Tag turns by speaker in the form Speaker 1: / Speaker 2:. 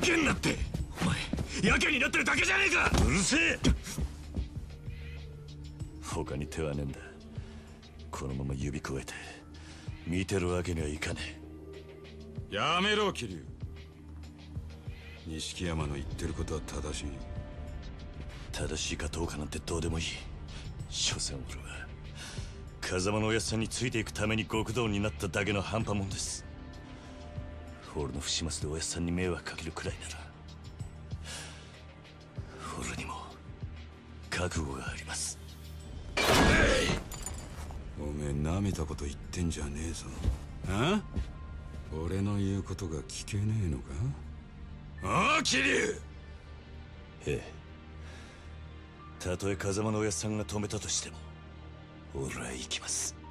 Speaker 1: けんなって。お前やけになってるだけじゃねえか。うるせえ。他に手はねえんだ。このまま指くわえて見てるわけにはいかね
Speaker 2: え。やめろ桐生。錦山の言ってることは正しい。
Speaker 1: 正しいかどうかなんてどうでもいい。所詮俺は風間のおやっさんについていくために極道になっただけの半端もんです。俺の不始末でおやっさんに迷惑かけるくらいなら俺にも覚悟があります。
Speaker 2: おめえ舐めたこと言ってんじゃねえぞ。あ？俺の言うことが聞けねえのか？
Speaker 1: ああ、桐生。ええ、たとえ風間のおやっさんが止めたとしても俺は行きます。